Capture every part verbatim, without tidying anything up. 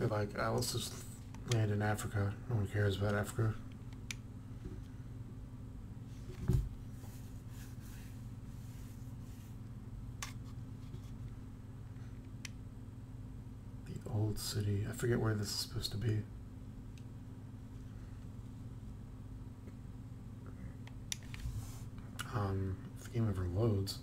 They're like, oh, let's just land in Africa. No one cares about Africa. The old city. I forget where this is supposed to be. Um, if the game ever loads.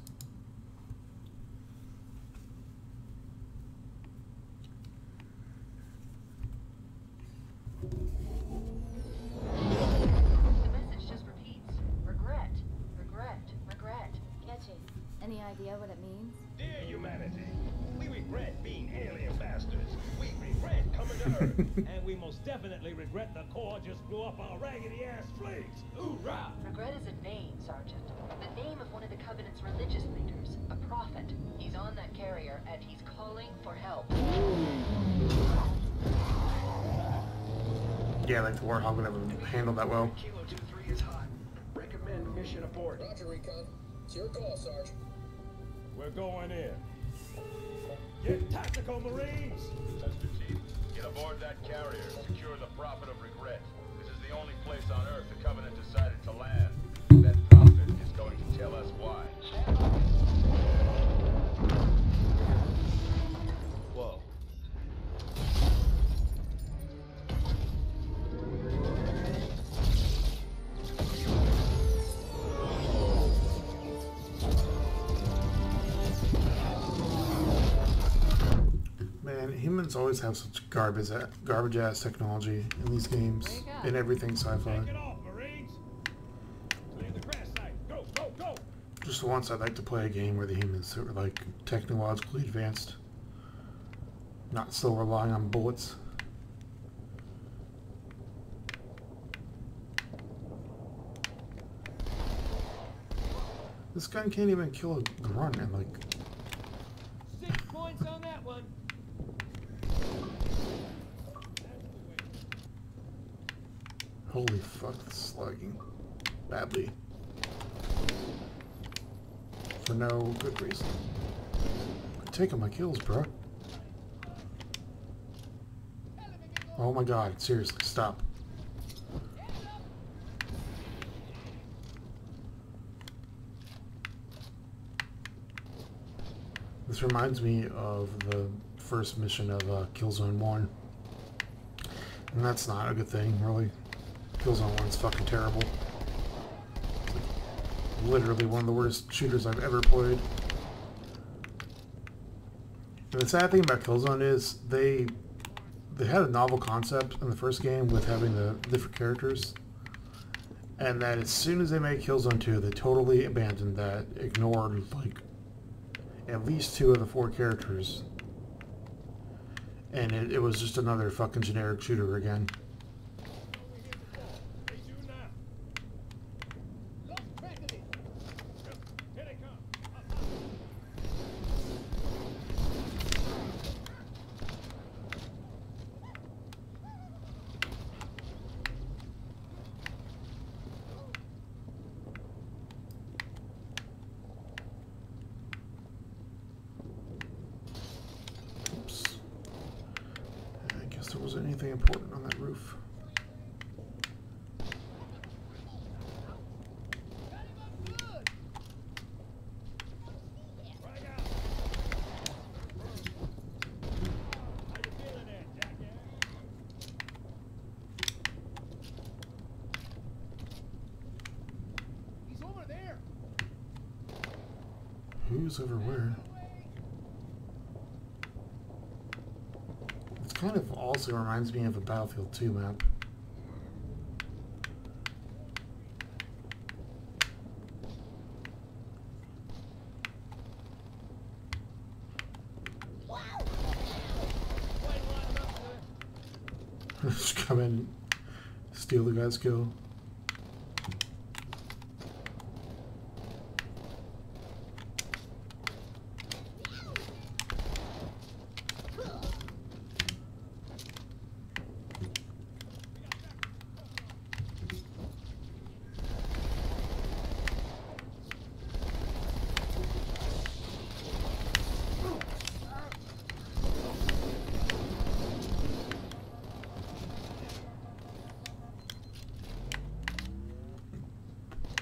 The message just repeats. Regret, regret, regret. Catchy. Any idea what it means? Dear humanity, we regret being alien bastards. We regret coming to Earth. And we most definitely regret the Corps just blew up our raggedy-ass fleet. Hoorah! Regret is a name, Sergeant. The name of one of the Covenant's religious leaders. A prophet. He's on that carrier, and he's calling for help. Yeah, like the Warhog would never handle that well. Kilo two three is hot. Recommend mission abort. Roger, Recon. It's your call, Sarge. We're going in. Get tactical, Marines! Mister Chief, get aboard that carrier and secure the Prophet of Regret. This is the only place on Earth the Covenant decided to land. That Prophet is going to tell us why. Whoa. Man, humans always have such garbage, garbage ass technology in these games, in everything sci-fi. Take it off, Marines! Clear the crash site. Go, go, go! Just once I'd like to play a game where the humans are like technologically advanced, not still relying on bullets. This gun can't even kill a grunt and like. Six points on that one. Holy fuck, this is slugging badly. For no good reason. I'm taking my kills, bro. Oh my god, seriously, stop. This reminds me of the first mission of uh, Killzone one. And that's not a good thing, really. Killzone one is fucking terrible. Literally one of the worst shooters I've ever played. And the sad thing about Killzone is they they had a novel concept in the first game with having the different characters. And that as soon as they made Killzone two, they totally abandoned that, ignored like at least two of the four characters. And it, it was just another fucking generic shooter again. Was there anything important on that roof? He's over there. Who's over where? Kind of also reminds me of a Battlefield two map. Just come in, steal the guy's kill.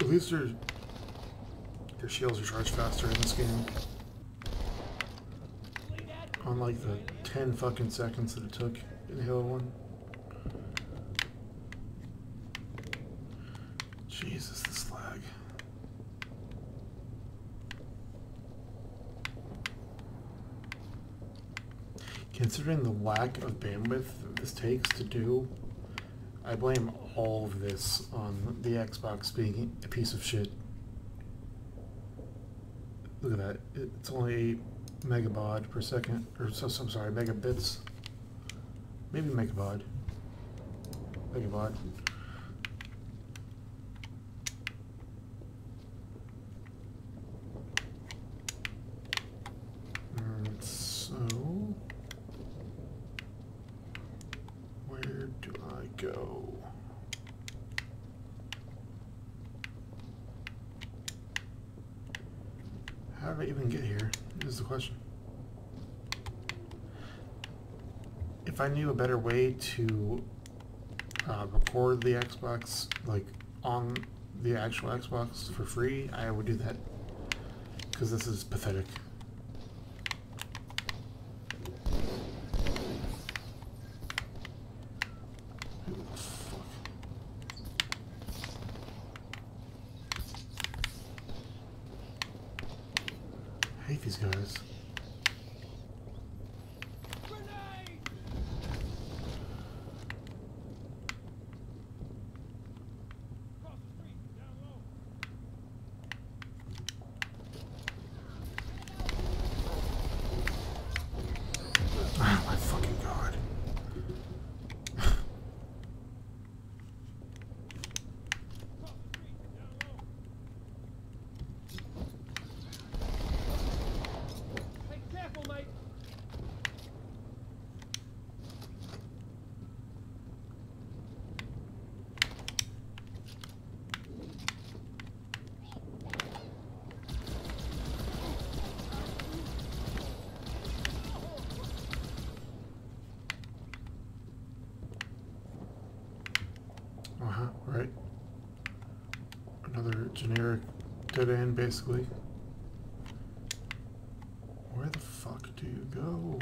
least their, their shields are charged faster in this game. Unlike the ten fucking seconds that it took in Halo one. Jesus, this lag. Considering the lack of bandwidth that this takes to do, I blame all of this on the Xbox being a piece of shit. Look at that. It's only eight megabaud per second. Or, so, I'm sorry, megabits. Maybe megabaud. Megabaud. And so... where do I go? How did I even get here? Is the question. If I knew a better way to uh, record the Xbox, like on the actual Xbox for free, I would do that. Because this is pathetic. I hate these guys. Oh my fucking god. Uh-huh, right. Another generic dead end, basically. Where the fuck do you go?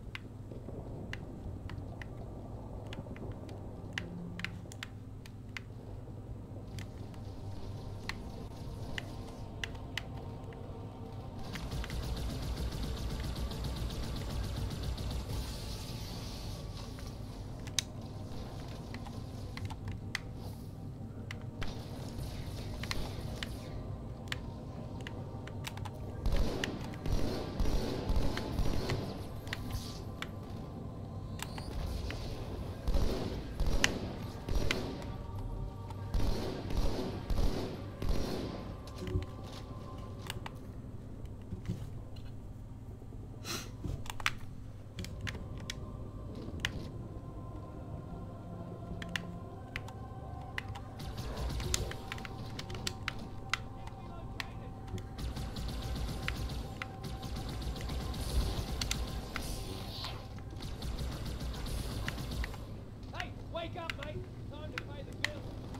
Wake up, mate! Time to pay the bill.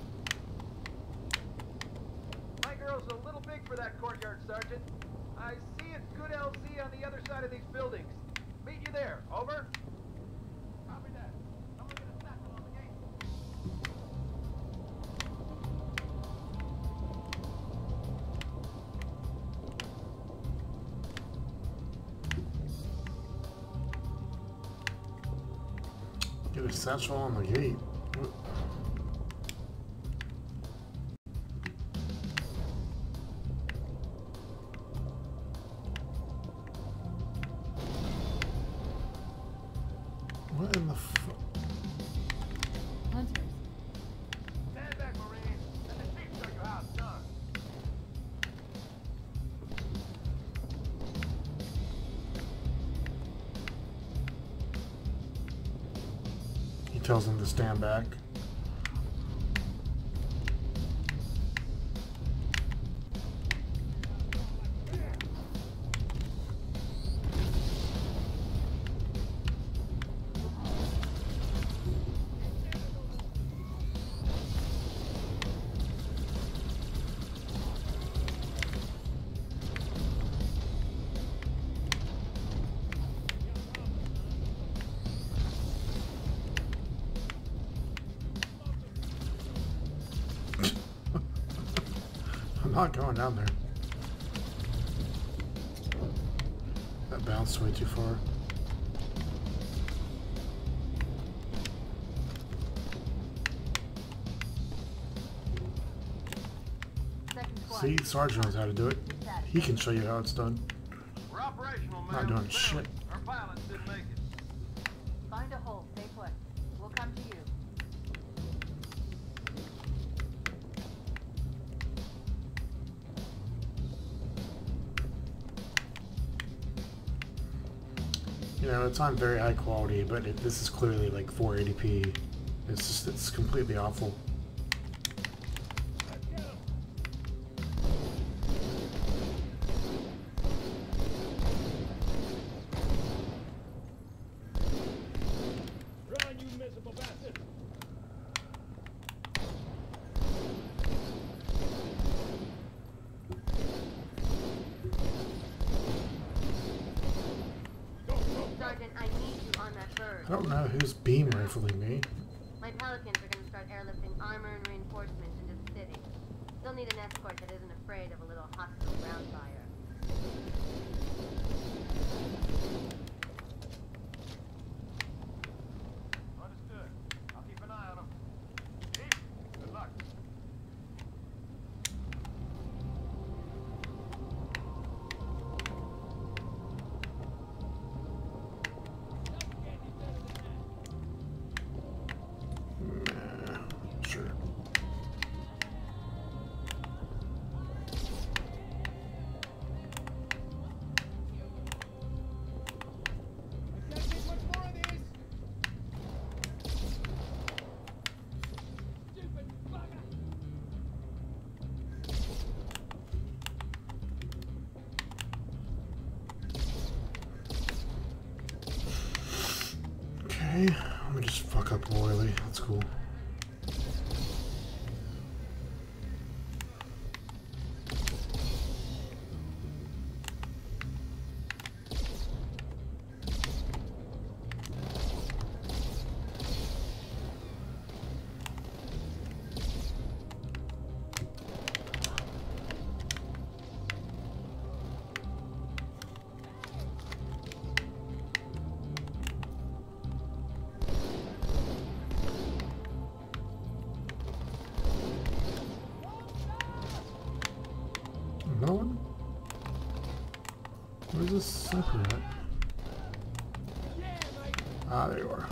My girl's a little big for that courtyard, Sergeant. I see a good L Z on the other side of these buildings. Meet you there. Over. Copy that. Someone get a satchel on the gate. Get a satchel on the gate. What? What in the fuck? Hunters. Stand back, Marine. Let the chief show you how it's done. He tells him to stand back. I'm not going down there. That bounced way too far. See, Sarge knows how to do it. He can show you how it's done. We're operational, man. Not doing Barely. shit. Our pilots didn't make it. Find a hole, stay put. We'll come to you. You know, it's on very high quality, but it, this is clearly like four eighty p. It's just, it's completely awful. Let's get him. Run, you miserable bastard. Go, go. Sergeant, I need you on that bird. I don't know who's beam rifling me. My Pelicans are going to start airlifting armor and reinforcements into the city. They'll need an escort that isn't afraid of a little hostile ground fire. Understood. I'll keep an eye on them. Chief, good luck. Nah, sure. I can't take much more of these. Stupid bugger. Okay, let me just fuck up royally. That's cool. Another one? Where's this sniper at? Yeah, mate. Ah, there you are.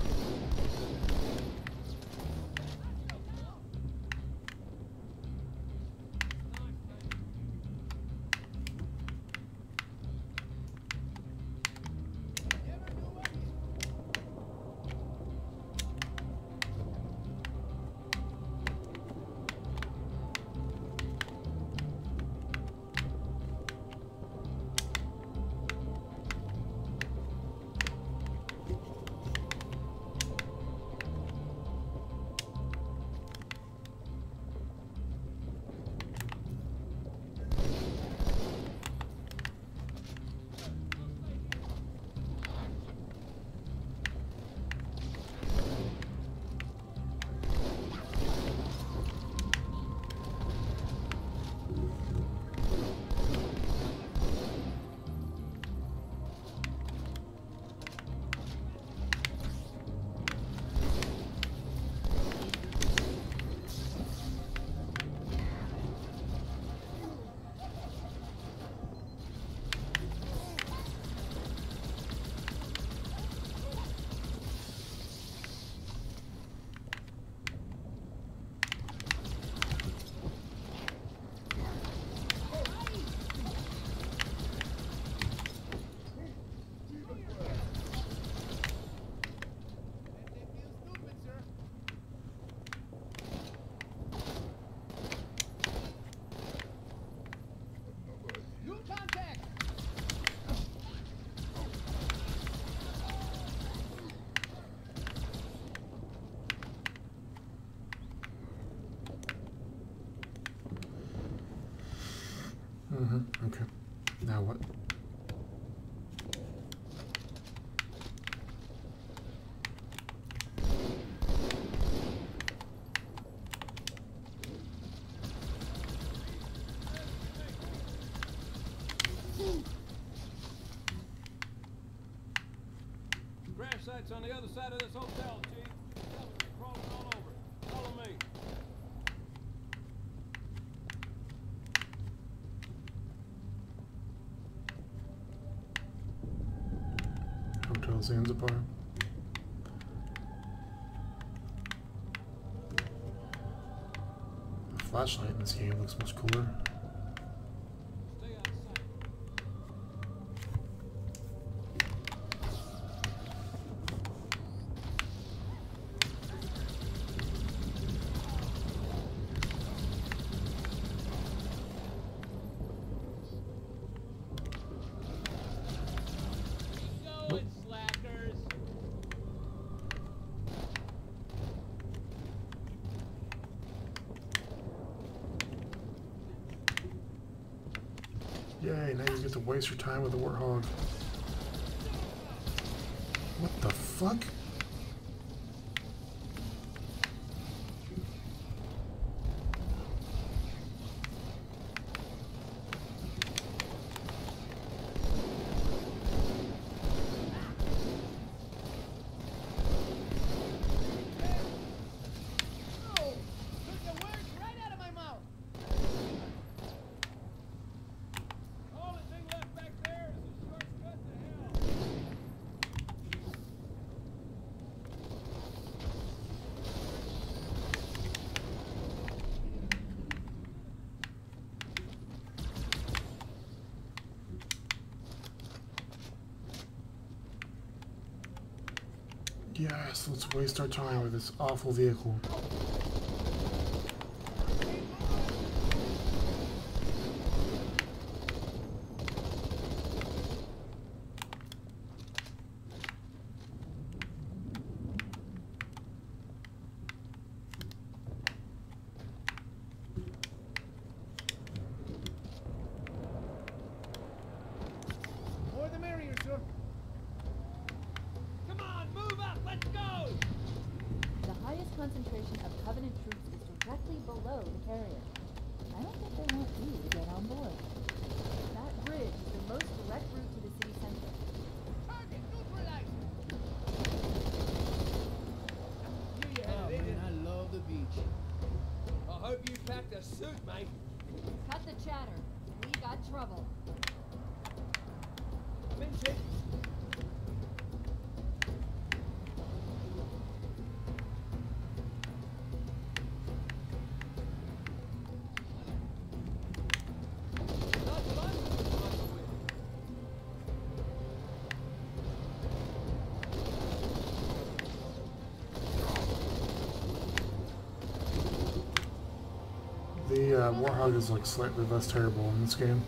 Mm-hmm. Okay. Now what? site's on the other side of this hotel, Chief. Cavalry crawling all over. Follow me. Hotel Zanzibar. The flashlight in this game looks much cooler. Stay out of sight. Keep going, slackers. Yay, now you get to waste your time with the Warthog. What the fuck? Oh, took the words right out of my mouth. Only thing left back there is a shortcut to hell. Yes, let's waste our time with this awful vehicle. More the merrier, sir. Come on, move up, let's go! The highest concentration of Covenant troops is directly below the carrier. I don't think they want you to get on board. That bridge is the most direct route to the city center. Target neutralized. Oh, man, I love the beach. I hope you packed a suit, mate. Cut the chatter. We got trouble. I'm in, Chief. Not what I'm gonna struggle with. The uh, Warthog is like slightly less terrible in this game.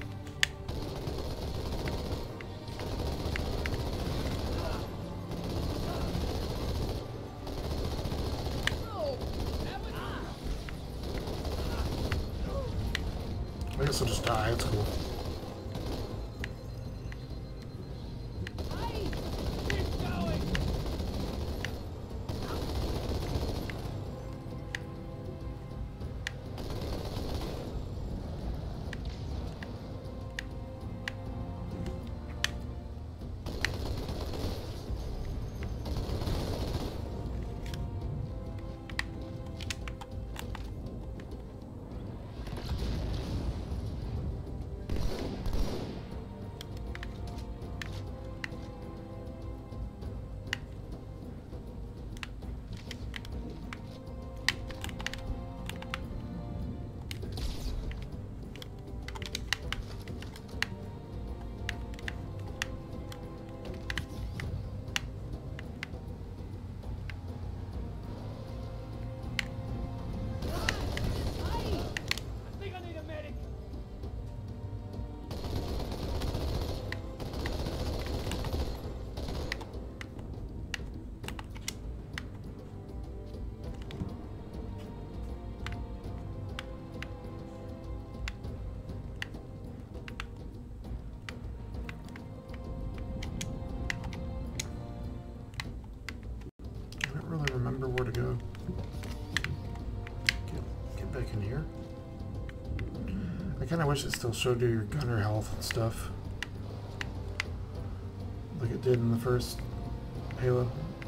I guess I'll just die, it's cool. Keep going! I think I need a medic. I don't really remember where to go. Get, get back in here. I kind of wish it still showed you your gunner health and stuff. Like it did in the first Halo.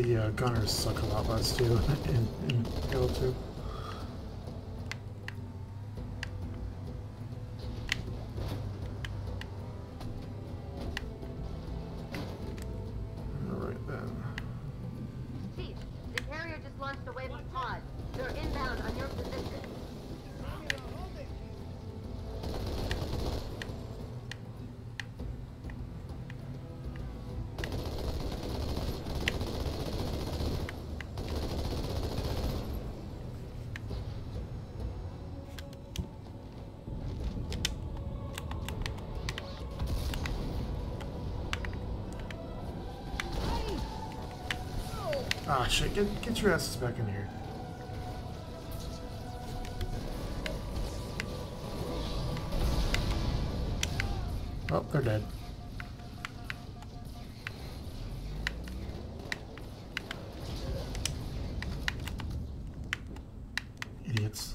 the uh, gunners suck a lot less too in, in Halo two. Alright then. Chief, the carrier just launched a wave of pods. They're inbound on your position. Ah shit, get, get your asses back in here. Oh, they're dead. Idiots.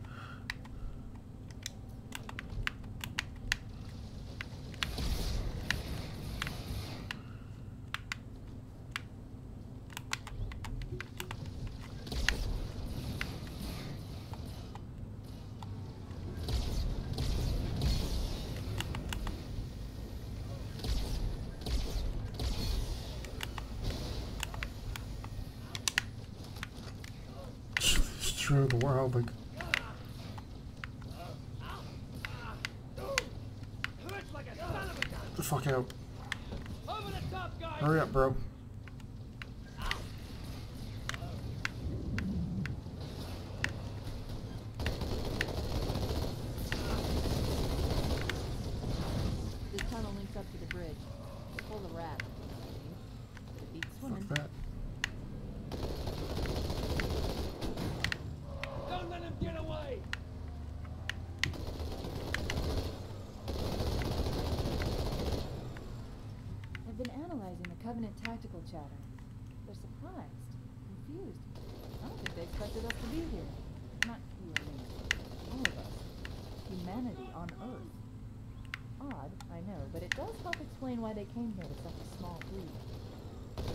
Destroy the world, like. Get the fuck out. Hurry up, bro. This tunnel links up to the bridge. Pull the rat. It beats swimming. Fuck that. Don't let him get away! I've been analyzing the Covenant tactical chatter. They're surprised, confused. I don't think they expected us to be here. Not you and me. All of us. Humanity on Earth. Odd, I know, but it does help explain why they came here with such a small fleet.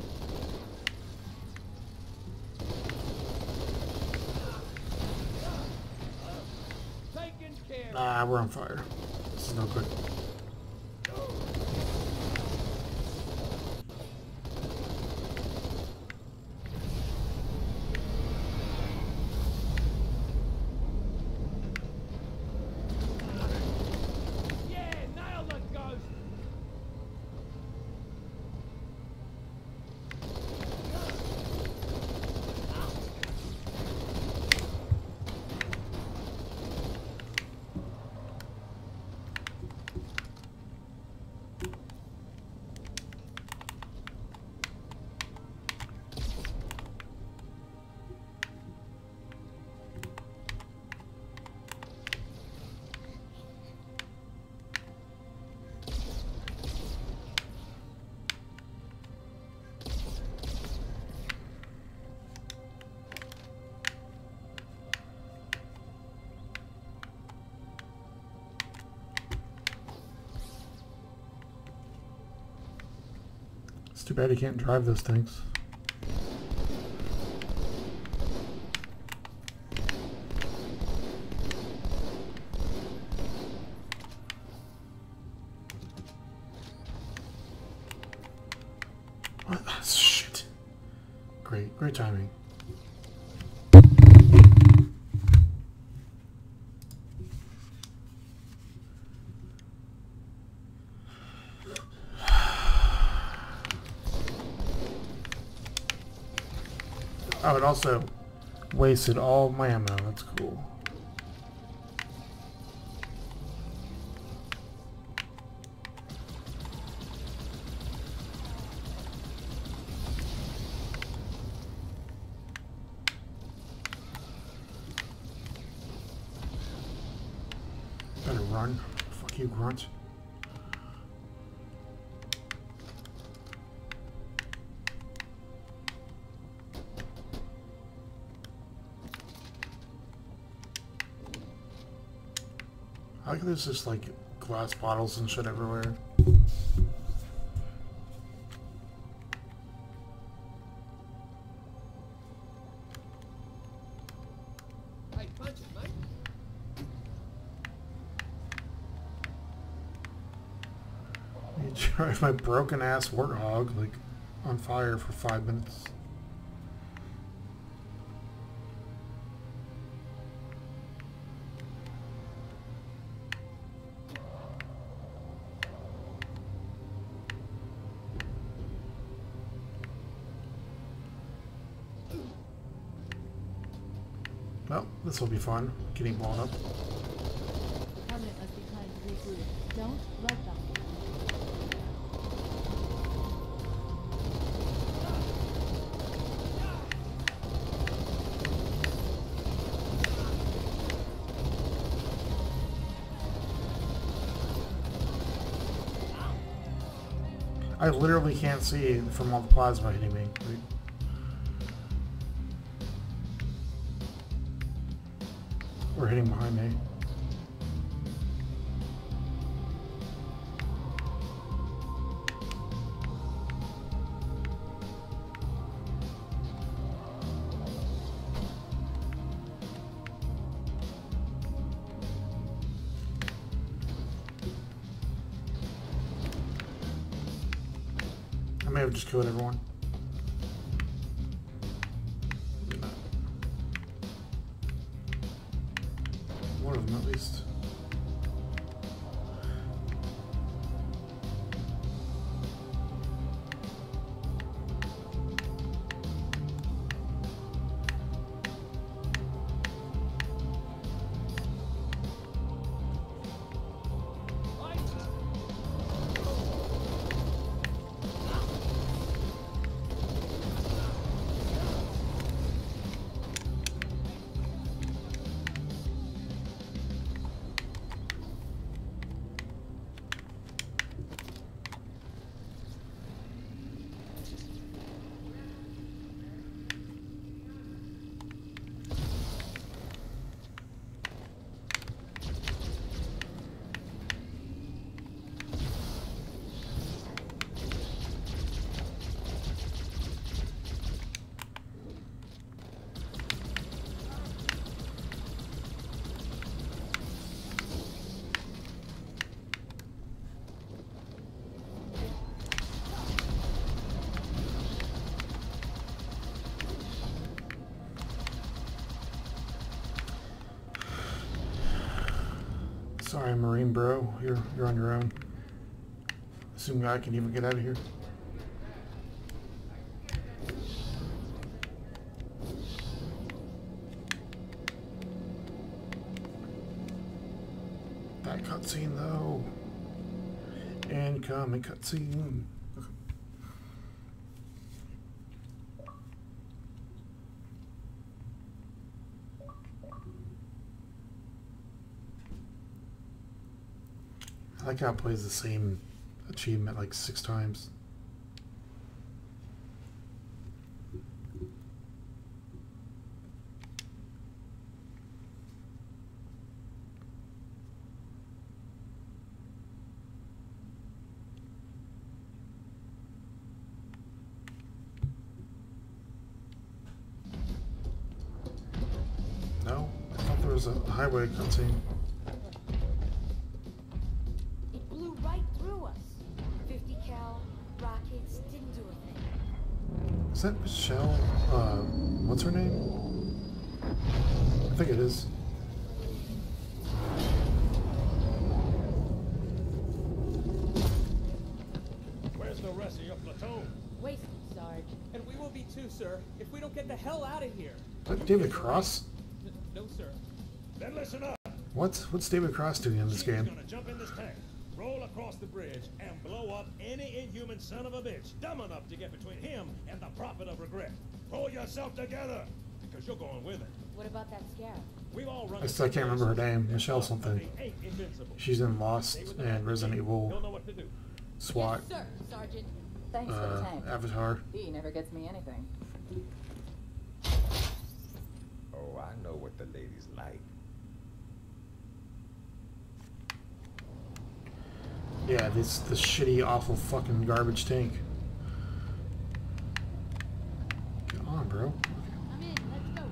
Taken care. Ah, we're on fire. This is no good. Yeah, nail the ghost! It's too bad you can't drive those things. What? Ah, shit. Great, great timing. Oh, it also wasted all my ammo. That's cool. Better run. Fuck you, grunt. I like there's just like glass bottles and shit everywhere. Drive my broken ass warthog like on fire for five minutes. Well, this will be fun. Getting blown up. The Covenant must be trying to regroup. Don't let them. I literally can't see from all the plasma hitting me. Like, or hitting behind me. I may have just killed everyone. One of them at least. Sorry, Marine bro. You're you're on your own. Assuming I can even get out of here. That cutscene though. Incoming cutscene. Okay. I like how it plays the same achievement like six times. No, I thought there was a highway cutscene. Is that Michelle? Uh, what's her name? I think it is. Where's the rest of your platoon? Wasted, Sarge. And we will be too, sir, if we don't get the hell out of here. Is that David Cross? N no, sir. Then listen up. What? What's David Cross doing in this She's game? gonna jump in this tank, roll across the bridge, and blow up any inhuman son of a bitch dumb enough to get between him and the prophet of regret. Pull yourself together, because you're going with it. What about that scarab? We've all run I still can't remember her name. Michelle something. They ain't invincible. She's in Lost Stay with the and Resident He'll Evil, know what to do. SWAT, Yes, sir, Sergeant. Thanks for the uh, tank. Avatar. He never gets me anything. Oh, I know what the ladies like. Yeah, this this shitty, awful, fucking garbage tank. Get on, bro. I'm in. Let's go.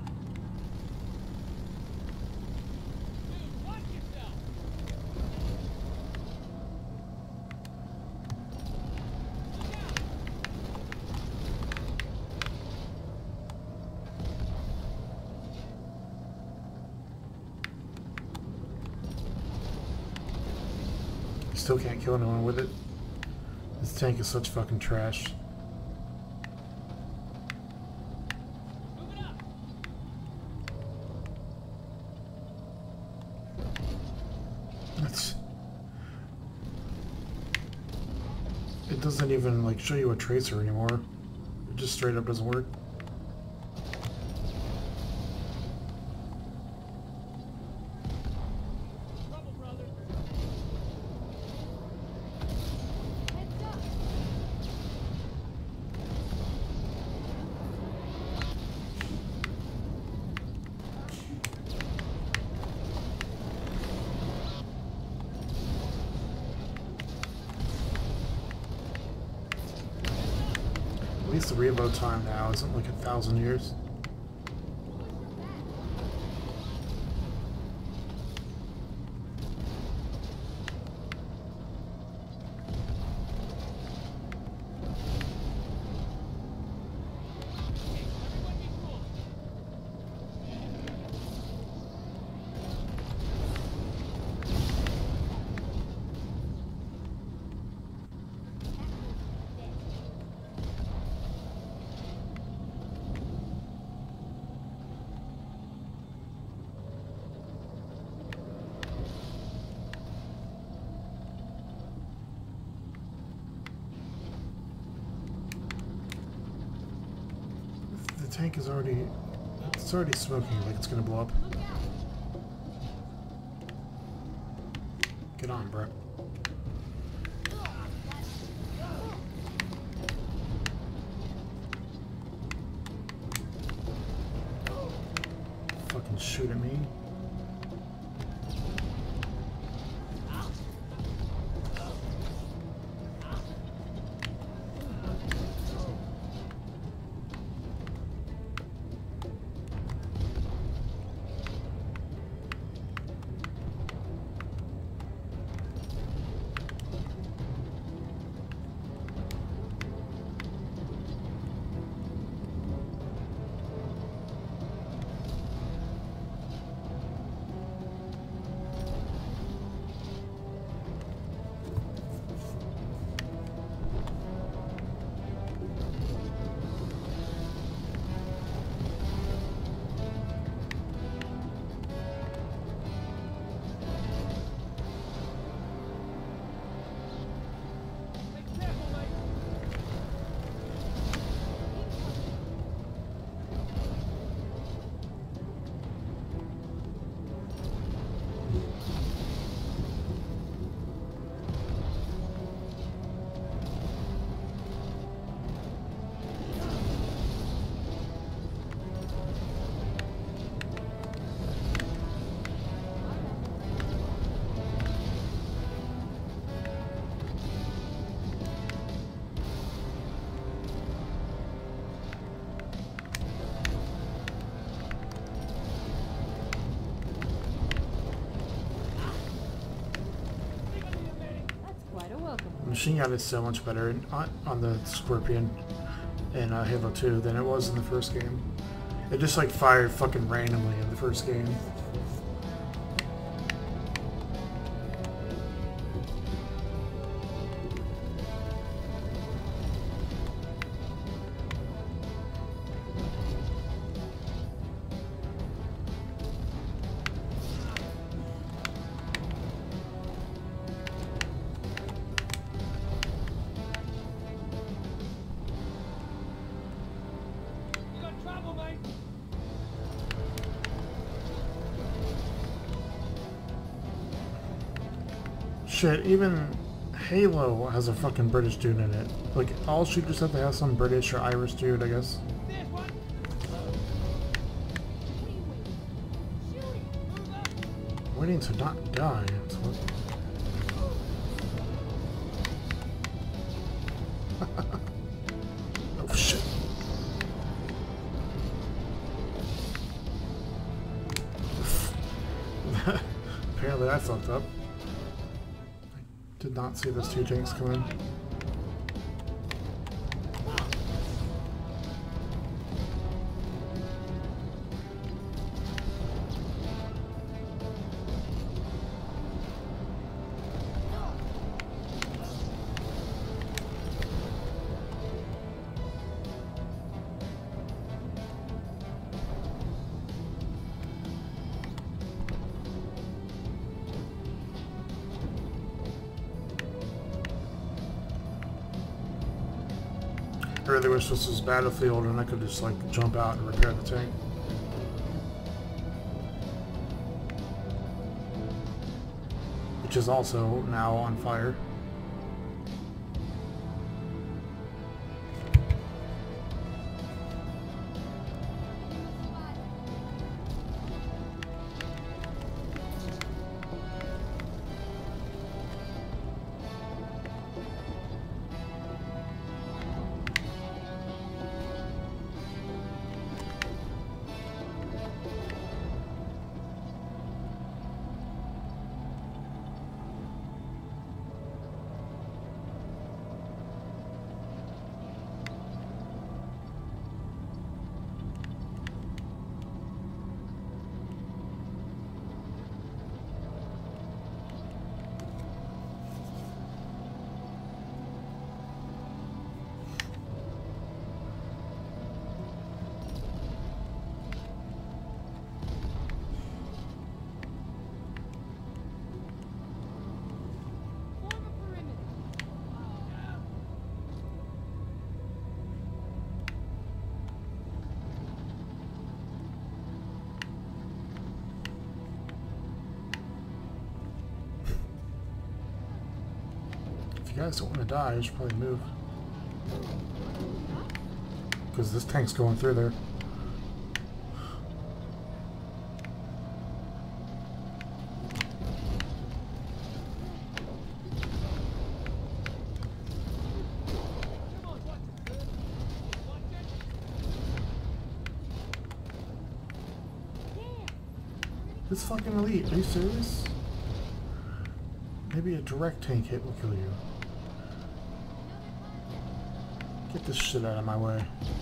Dude, watch yourself! still can't kill anyone with it. This tank is such fucking trash. That's... It doesn't even like show you a tracer anymore. It just straight up doesn't work. At least the reload time now isn't like a thousand years. The tank is already, it's already smoking like it's gonna blow up. Get on, bro. Fucking shoot at me. Machine gun is so much better in, on, on the Scorpion in uh, Halo two than it was in the first game. It just like fired fucking randomly in the first game. Shit, even Halo has a fucking British dude in it. Like, all shooters have to have some British or Irish dude, I guess. Waiting to not die. That's what... Oh shit. Apparently I fucked up. Did not see those two tanks come in. sure there was just this battlefield and I could just like jump out and repair the tank. Which is also now on fire. If you guys don't want to die, you should probably move. Because this tank's going through there. This fucking elite, are you serious? Maybe a direct tank hit will kill you. Get this shit out of my way.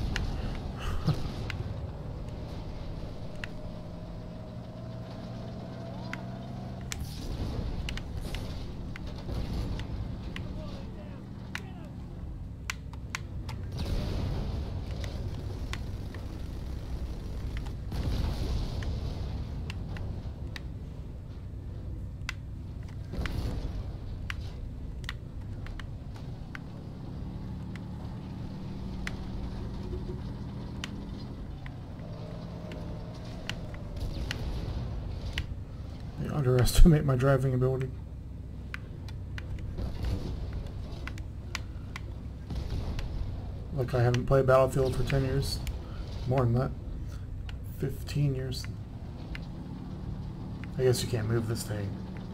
Underestimate my driving ability. Like I haven't played Battlefield for ten years. More than that. fifteen years. I guess you can't move this thing.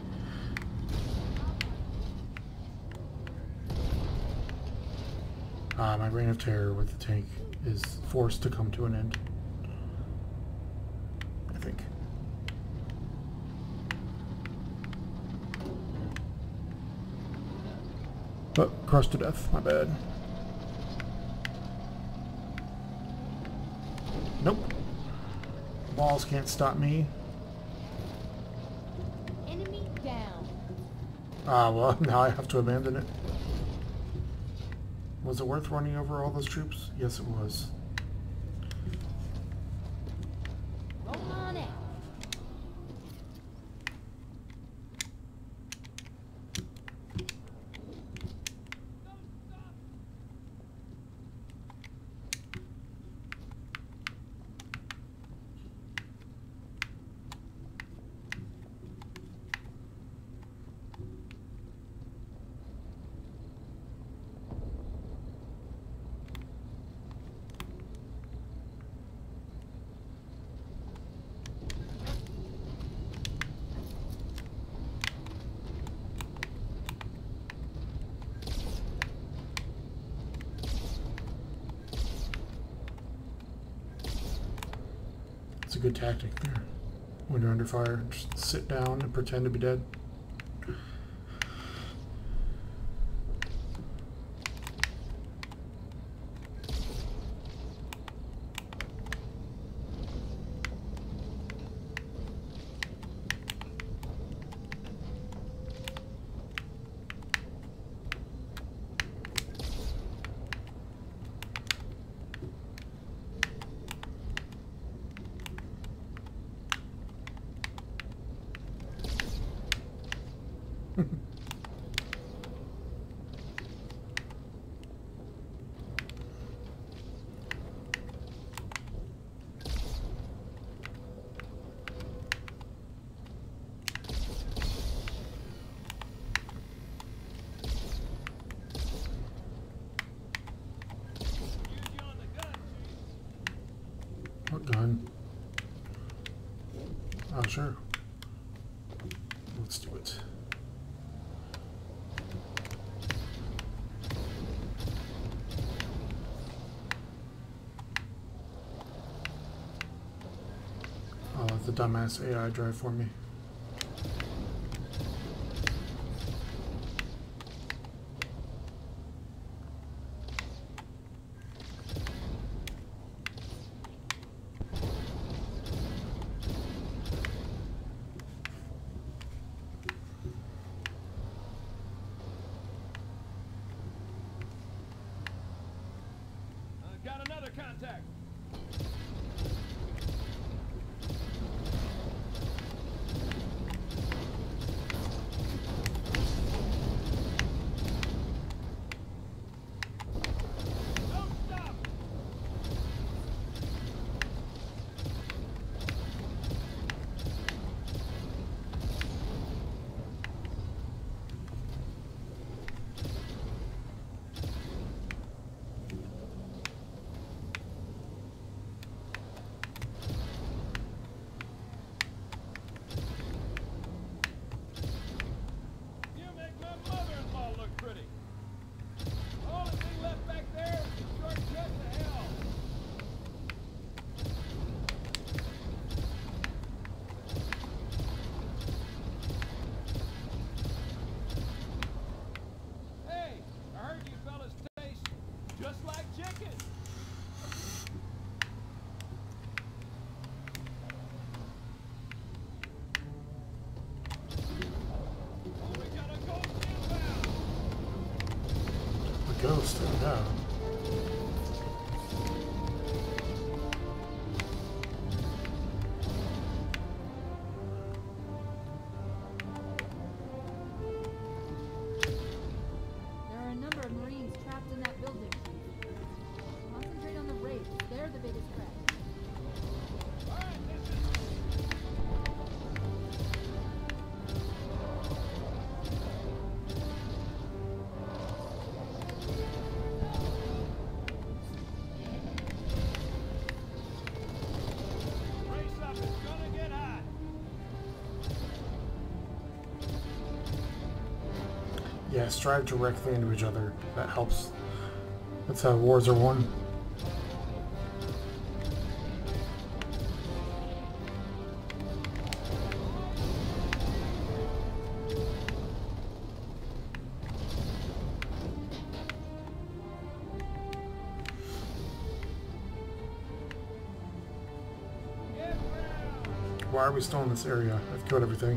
Ah, my reign of terror with the tank is forced to come to an end. I think. But crushed to death, my bad. Nope. Walls can't stop me. Enemy down. Ah, well, now I have to abandon it. Was it worth running over all those troops? Yes, it was. Roll on it. It's a good tactic there. When you're under fire, just sit down and pretend to be dead. What gun? Oh, sure. Let's do it. I'll let the dumbass A I drive for me. Got another contact. Don't stop. You make my mother-in-law look pretty. Only thing left back there is a shortcut to hell. Hey, I heard you fellas taste just like chicken. Oh, we got a ghost inbound. A ghost, yeah. There are a number of Marines trapped in that building, Chief. Concentrate on the Wraiths. They're the biggest threat. All right, listen. Brace up, it's gonna get hot. Yeah, strive directly into each other. That helps. That's how wars are won. Get round. Why are we still in this area? I've killed everything.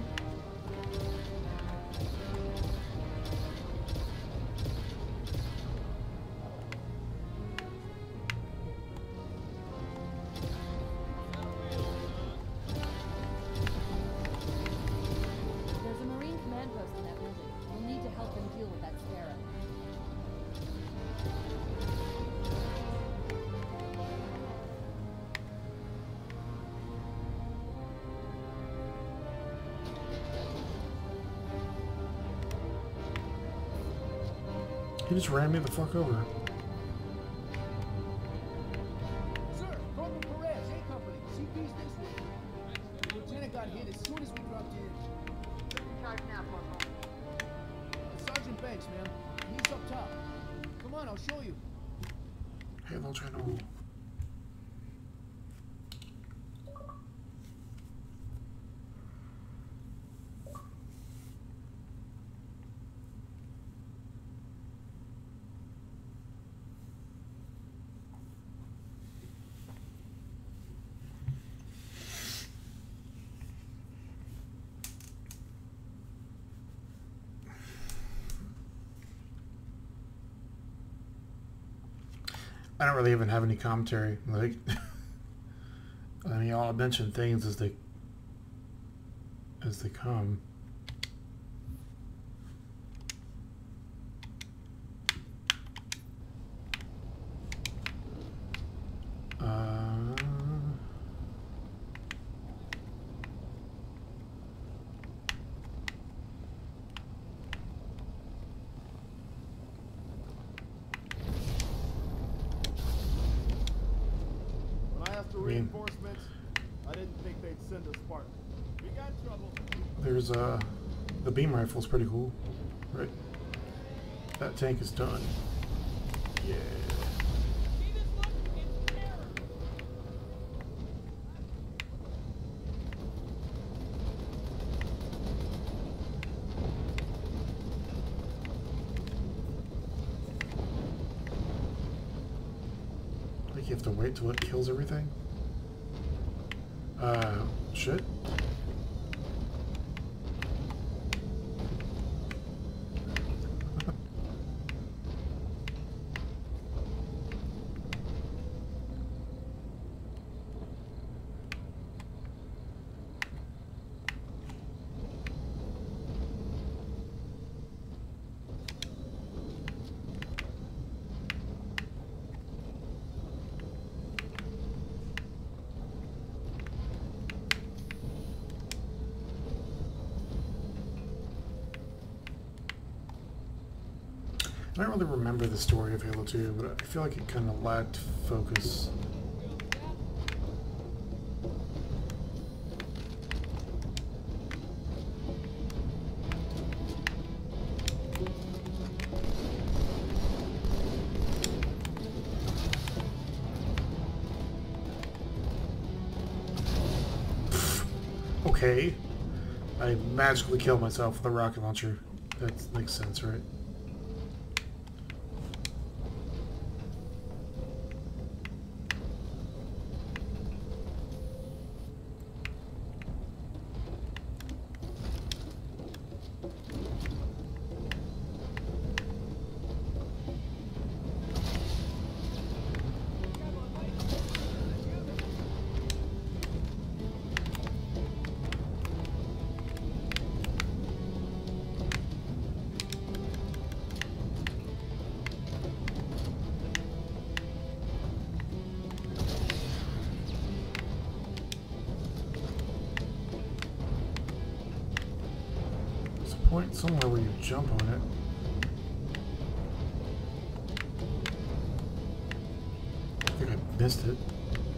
There's a Marine command post in that building. We'll need to help them deal with that scarab. He just ran me the fuck over. Sir, Corporal Perez, A Company. C P's this way. The lieutenant got hit as soon as we dropped in. In charge now, Corporal. Uh, Sergeant Banks, ma'am. He's up top. Come on, I'll show you. Halo channel. I don't really even have any commentary. Like, I mean, I'll mention things as they as they come. Uh, When I have to mean, reinforcements? I didn't think they'd send a Spartan. We got trouble. there's uh, the beam rifle's pretty cool, right? That tank is done. Yeah. Like you have to wait till it kills everything? Uh, shit. I don't really remember the story of Halo two, but I feel like it kind of lacked focus. Okay. I magically killed myself with a rocket launcher. That makes sense, right? Point somewhere where you jump on it. I think I missed it.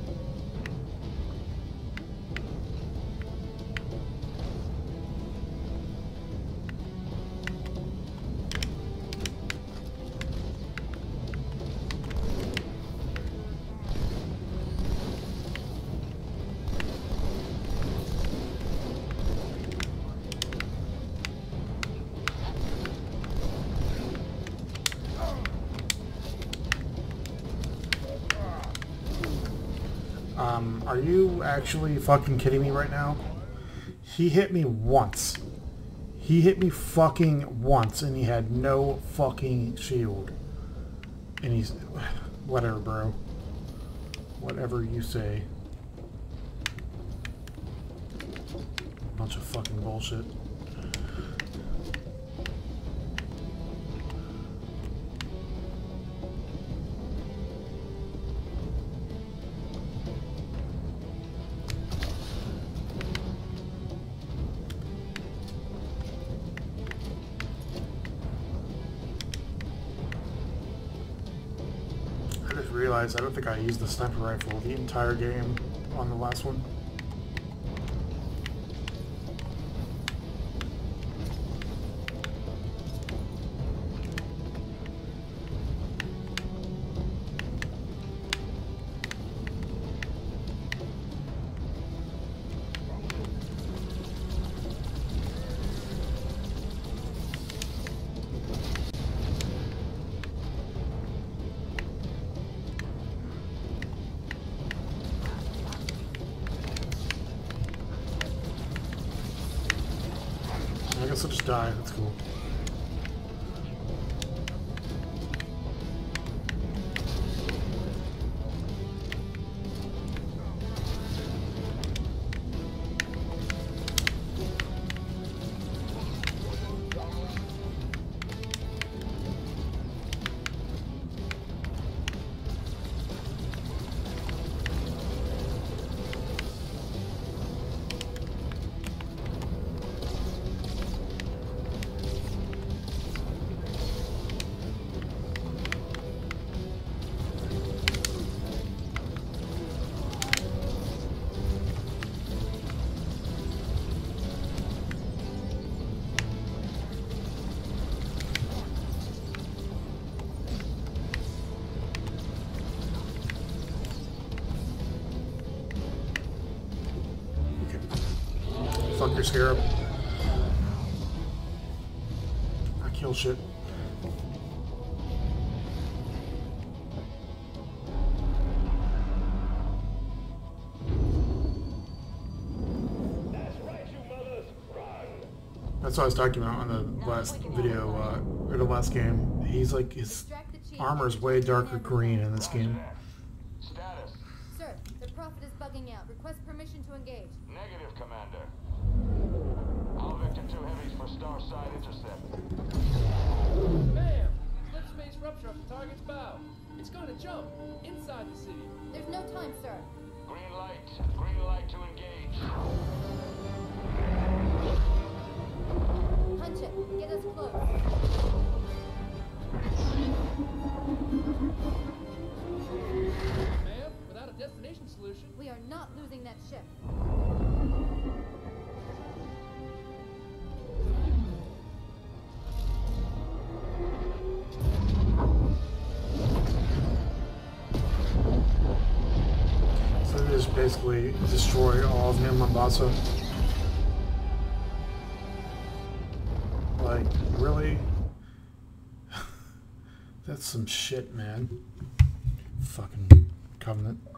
Um, are you actually fucking kidding me right now? He hit me once. He hit me fucking once and he had no fucking shield. And he's... whatever, bro. Whatever you say. Bunch of fucking bullshit. Realize I don't think I used the sniper rifle the entire game on the last one. I guess I'll just die. That's cool. fuck your scarab. I kill shit. That's what I was talking about on the last video, uh, or the last game. He's like, his armor's way darker green in this game. Status. Sir, the Prophet is bugging out. Request permission to engage. Negative, Commander. All Victor two heavies for star side intercept. Bam! Slip space rupture off the target's bow. It's going to jump inside the city. There's no time, sir. Green light. Green light to engage. Punch it. Get us close. Ma'am, without a destination solution, We are not losing that ship. So they just basically destroy all of New Mombasa. Like, really? That's some shit, man. Fucking Covenant.